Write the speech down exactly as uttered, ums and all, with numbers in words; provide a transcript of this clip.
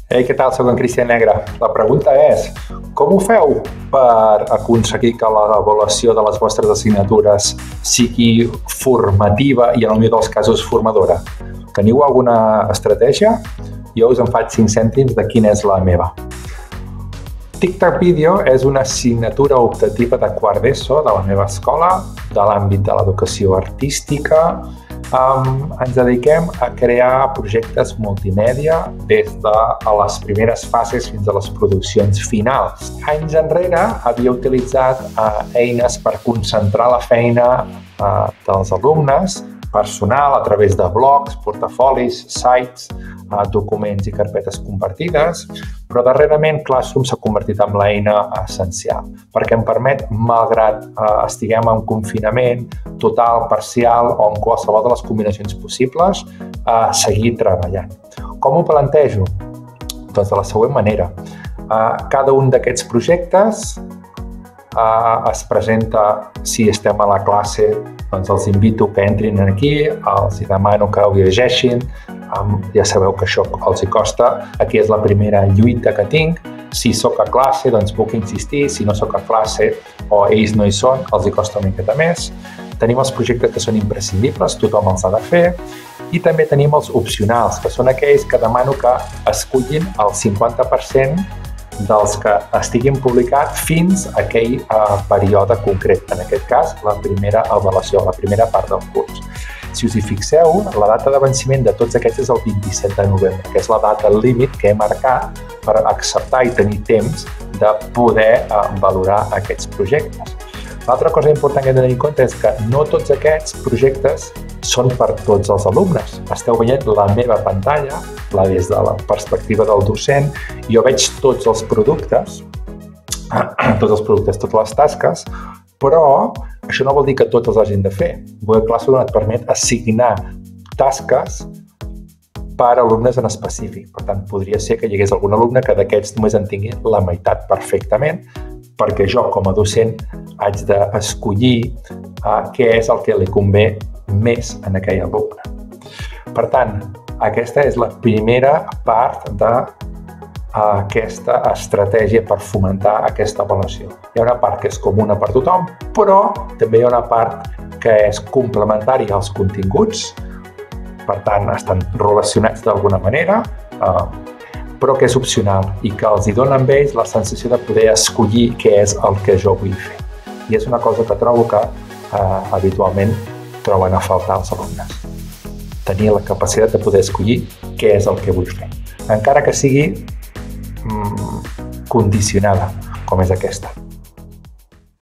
Ei, què tal? Soc en Cristian Negre. La pregunta és, com ho feu per aconseguir que l'avaluació de les vostres assignatures sigui formativa i en el millor dels casos formadora? Teniu alguna estratègia? Jo us en faig cinc cèntims de quina és la meva. TikTok Video és una assignatura optativa de quart d'ESO de la meva escola, de l'àmbit de l'educació artística. Um, ens dediquem a crear projectes multimèdia des de les primeres fases fins a les produccions finals. Anys enrere havia utilitzat uh, eines per concentrar la feina uh, dels alumnes personal a través de blogs, portafolis, sites, uh, documents i carpetes compartides, però darrerament Classroom s'ha convertit en l'eina essencial perquè em permet, malgrat uh, estiguem en confinament total, parcial o en qualsevol de les combinacions possibles, uh, seguir treballant. Com ho plantejo? Doncs de la següent manera. Uh, cada un d'aquests projectes Uh, es presenta, si estem a la classe, doncs els invito que entrin aquí, els demano que ho llegeixin, um, ja sabeu que això els hi costa, aquí és la primera lluita que tinc, si sóc a classe doncs puc insistir, si no sóc a classe o ells no hi són, els hi costa una miqueta més. Tenim els projectes que són imprescindibles, tothom els ha de fer, i també tenim els opcionals, que són aquells que demano que escullin el cinquanta per cent dels que estiguin publicats fins a aquell uh, període concret, en aquest cas la primera avaluació, la primera part del curs. Si us hi fixeu, la data de venciment de tots aquests és el vint-i-set de novembre, que és la data límit que he marcat per acceptar i tenir temps de poder uh, valorar aquests projectes. L'altra cosa important que hem de tenir en compte és que no tots aquests projectes són per tots els alumnes. Esteu veient la meva pantalla, la des de la perspectiva del docent, i jo veig tots els productes, tots els productes, totes les tasques, però això no vol dir que tots els hagin de fer. Google Classroom et permet assignar tasques per alumnes en específic. Per tant, podria ser que hi hagués algun alumne que d'aquests només en tingui la meitat perfectament, perquè jo, com a docent, haig d'escollir uh, què és el que li convé més en aquell alumne. Per tant, aquesta és la primera part d'aquesta estratègia per fomentar aquesta avaluació. Hi ha una part que és comuna per tothom, però també hi ha una part que és complementària als continguts, per tant, estan relacionats d'alguna manera, uh, però que és opcional i que els hi dona amb ells la sensació de poder escollir què és el que jo vull fer. I és una cosa que trobo que eh, habitualment troben a faltar els alumnes. Tenir la capacitat de poder escollir què és el que vull fer, encara que sigui mm, condicionada, com és aquesta.